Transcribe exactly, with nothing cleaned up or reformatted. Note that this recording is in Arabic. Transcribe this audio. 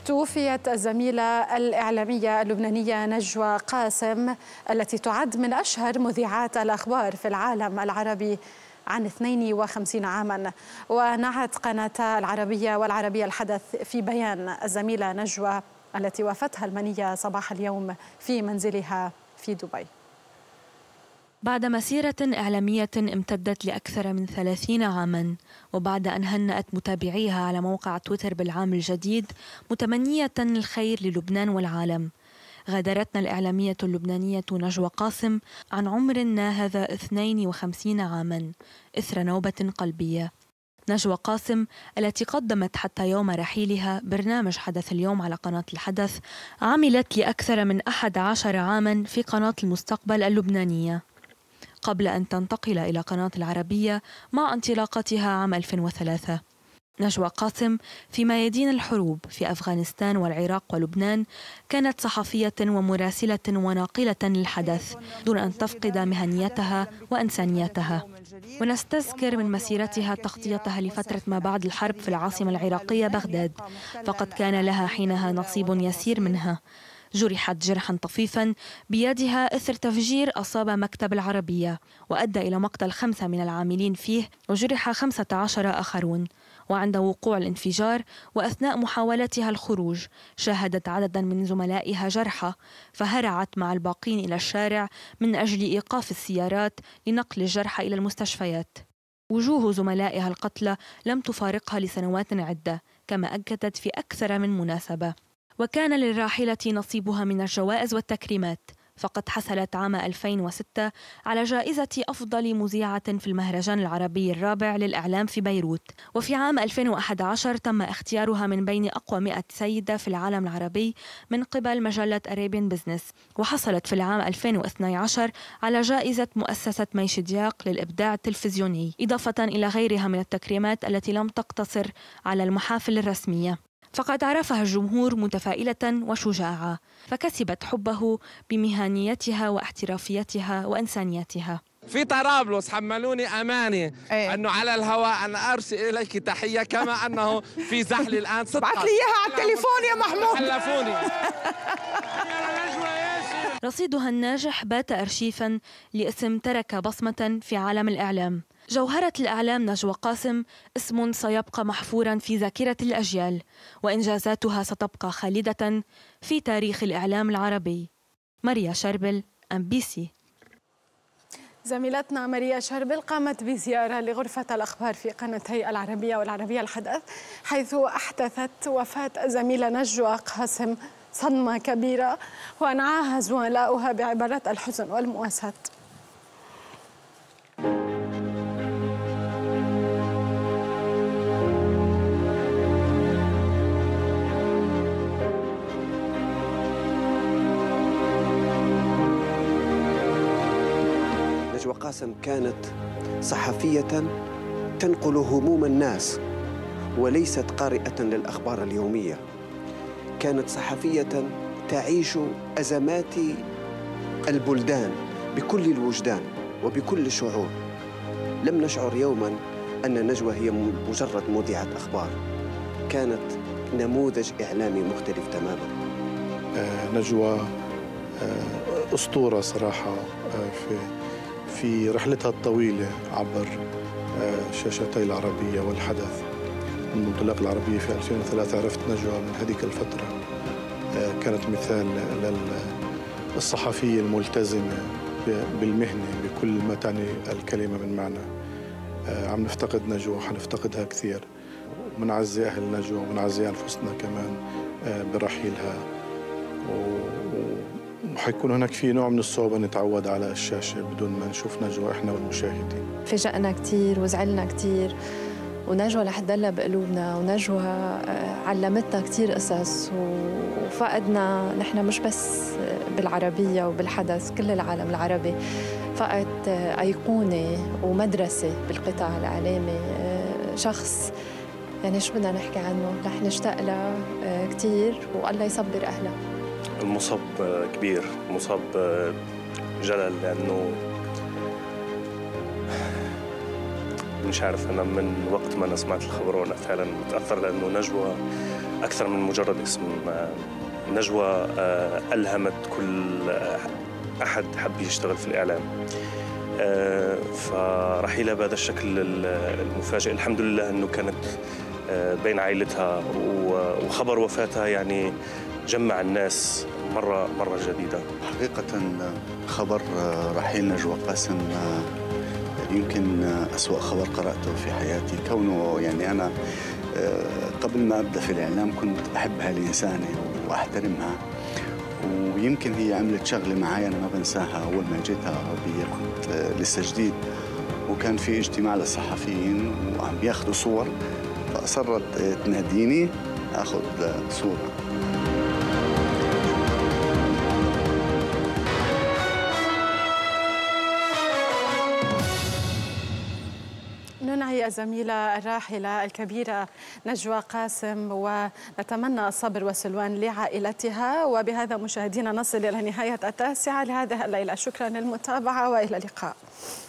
توفيت الزميلة الإعلامية اللبنانية نجوى قاسم التي تعد من أشهر مذيعات الأخبار في العالم العربي عن اثنين وخمسين عاما. ونعت قناة العربية والعربية الحدث في بيان الزميلة نجوى التي وافتها المنية صباح اليوم في منزلها في دبي. بعد مسيرة إعلامية امتدت لأكثر من ثلاثين عاماً، وبعد أن هنأت متابعيها على موقع تويتر بالعام الجديد متمنية الخير للبنان والعالم، غادرتنا الإعلامية اللبنانية نجوى قاسم عن عمر ناهز اثنين وخمسين عاماً إثر نوبة قلبية. نجوى قاسم التي قدمت حتى يوم رحيلها برنامج حدث اليوم على قناة الحدث، عملت لأكثر من أحد عشر عاماً في قناة المستقبل اللبنانية، قبل أن تنتقل إلى قناة العربية مع انطلاقتها عام ألفين وثلاثة. نجوى قاسم في ميادين الحروب في أفغانستان والعراق ولبنان كانت صحفية ومراسلة وناقلة للحدث دون أن تفقد مهنيتها وإنسانيتها. ونستذكر من مسيرتها تغطيتها لفترة ما بعد الحرب في العاصمة العراقية بغداد، فقد كان لها حينها نصيب يسير منها. جرحت جرحا طفيفا بيدها إثر تفجير أصاب مكتب العربية وأدى إلى مقتل خمسة من العاملين فيه، وجرح خمسة عشر آخرون. وعند وقوع الانفجار وأثناء محاولتها الخروج شاهدت عددا من زملائها جرحى، فهرعت مع الباقين إلى الشارع من أجل إيقاف السيارات لنقل الجرحى إلى المستشفيات. وجوه زملائها القتلى لم تفارقها لسنوات عدة، كما أكدت في أكثر من مناسبة. وكان للراحلة نصيبها من الجوائز والتكريمات، فقد حصلت عام ألفين وستة على جائزة أفضل مذيعة في المهرجان العربي الرابع للإعلام في بيروت. وفي عام ألفين وأحد عشر تم اختيارها من بين أقوى مئة سيدة في العالم العربي من قبل مجلة أريبيان بزنس. وحصلت في العام ألفين واثني عشر على جائزة مؤسسة ميش دياق للإبداع التلفزيوني، إضافة إلى غيرها من التكريمات التي لم تقتصر على المحافل الرسمية. فقد عرفها الجمهور متفائلة وشجاعة، فكسبت حبه بمهنيتها واحترافيتها وإنسانيتها. في طرابلس حملوني أماني أيه؟ أنه على الهواء أن أرسل إليك تحية، كما أنه في زحل الآن صدقا. بعت لي إياها على التليفون يا محمود. حلفوني. رصيدها الناجح بات أرشيفا لاسم ترك بصمة في عالم الإعلام. جوهرة الإعلام نجوى قاسم اسم سيبقى محفورا في ذاكرة الأجيال، وإنجازاتها ستبقى خالدة في تاريخ الإعلام العربي. ماريا شربل، أم بي سي. زميلتنا ماريا شربل قامت بزيارة لغرفة الأخبار في قناتي العربية والعربية الحدث، حيث أحدثت وفاة الزميلة نجوى قاسم صدمة كبيرة، ونعاها زملاؤها بعبارات الحزن والمواساة. نجوى قاسم كانت صحفية تنقل هموم الناس وليست قارئة للأخبار اليومية. كانت صحفية تعيش أزمات البلدان بكل الوجدان وبكل الشعور. لم نشعر يوما أن نجوى هي مجرد مذيعة أخبار، كانت نموذج إعلامي مختلف تماما. آه نجوى آه أسطورة صراحة آه في في رحلتها الطويلة عبر آه شاشتي العربية والحدث. من منطلق العربية في ألفين وثلاثة عرفت نجوى من هذيك الفترة، آه كانت مثال للصحفية الملتزمة بالمهنة بكل ما تعني الكلمة من معنى. آه عم نفتقد نجوى وحنفتقدها كثير، ومنعزي أهل نجوى ومنعزي أنفسنا كمان آه برحيلها، وحيكون هناك في نوع من الصعوبة نتعود على الشاشة بدون ما نشوف نجوى إحنا والمشاهدين. فاجأنا كثير وزعلنا كثير، ونجوى رح تضلها بقلوبنا، ونجوى علمتنا كثير قصص، وفقدنا نحن مش بس بالعربية وبالحدث، كل العالم العربي فقد أيقونة ومدرسة بالقطاع الإعلامي، شخص يعني شو بدنا نحكي عنه، رح نشتاق له كثير، والله يصبر أهله. المصاب كبير، مصاب جلل، لأنه مش عارف، أنا من وقت ما أنا سمعت الخبر وأنا فعلا متأثر، لأنه نجوى أكثر من مجرد اسم. نجوى ألهمت كل أحد حب يشتغل في الإعلام. فرحيلها بهذا الشكل المفاجئ الحمد لله أنه كانت بين عائلتها، وخبر وفاتها يعني جمع الناس مرة مرة جديدة. حقيقة خبر رحيل نجوى قاسم يمكن أسوأ خبر قرأته في حياتي، كونه يعني أنا قبل ما أبدأ في الإعلام كنت أحبها الإنسانة وأحترمها، ويمكن هي عملت شغلة معي أنا ما بنساها. أول ما جيتها عربية كنت لسه جديد، وكان في اجتماع للصحفيين وعم بياخذوا صور، فأصرت تناديني أخذ صورة. ننعي الزميلة الراحلة الكبيرة نجوى قاسم، ونتمنى الصبر والسلوان لعائلتها. وبهذا مشاهدينا نصل إلى نهاية التاسعة لهذه الليلة. شكرا للمتابعة وإلى اللقاء.